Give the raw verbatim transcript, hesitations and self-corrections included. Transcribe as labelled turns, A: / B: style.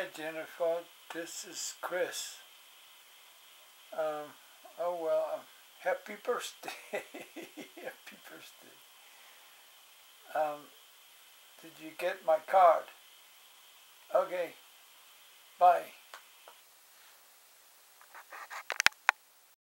A: Hi Jennifer, this is Chris. Um, oh well, um, happy birthday. Happy birthday. Um, did you get my card? Okay, bye.